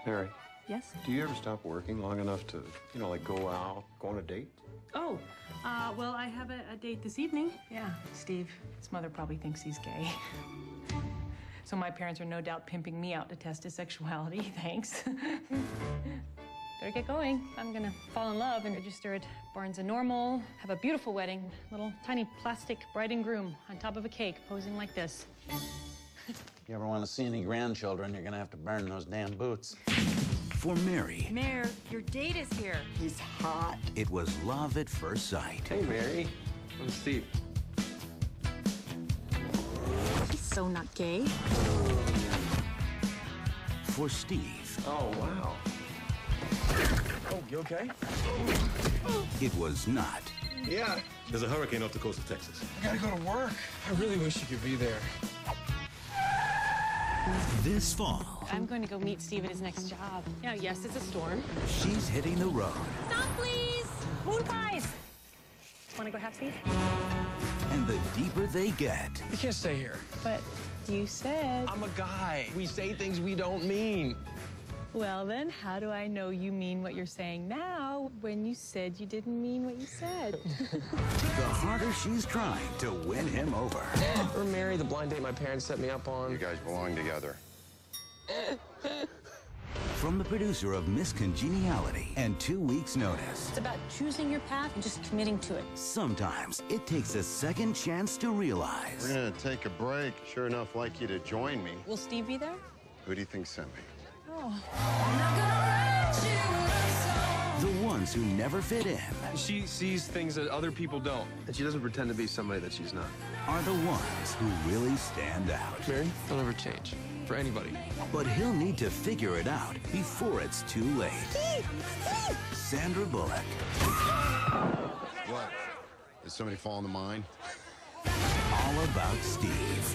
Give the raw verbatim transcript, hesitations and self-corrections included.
Mary, Yes? do you ever stop working long enough to, you know, like go out, go on a date? Oh, uh, well, I have a, a date this evening. Yeah, Steve. His mother probably thinks he's gay. So my parents are no doubt pimping me out to test his sexuality. Thanks. Better get going. I'm gonna fall in love and register at Barnes and Normal, have a beautiful wedding, little tiny plastic bride and groom on top of a cake posing like this. You ever want to see any grandchildren, you're gonna have to burn those damn boots. For Mary, Mayor, your date is here. He's hot. it was love at first sight. Hey, Mary. I'm Steve. He's so not gay. For Steve, Oh, wow. Oh, you okay? it was not. Yeah. There's a hurricane off the coast of Texas. I gotta go to work. I really wish you could be there. This fall, I'm going to go meet Steve at his next job. Yeah, yes, it's a storm. she's hitting the road. Stop, please! Moon pies! Want to go have Steve? And the deeper they get, You can't stay here. But you said... I'm a guy. We say things we don't mean. Well, then, how do I know you mean what you're saying now when you said you didn't mean what you said? the harder she's trying to win him over. We're married, the blind date my parents set me up on. You guys belong together. From the producer of Miss Congeniality and Two Weeks Notice, It's about choosing your path and just committing to it. sometimes it takes a second chance to realize We're gonna take a break. Sure enough, like you to join me. Will Steve be there? Who do you think sent me? the ones who never fit in She sees things that other people don't. And she doesn't pretend to be somebody that she's not. are the ones who really stand out. Mary, don't ever change. For anybody. But he'll need to figure it out before it's too late. Sandra Bullock, What? Did somebody fall in the mine? all about Steve.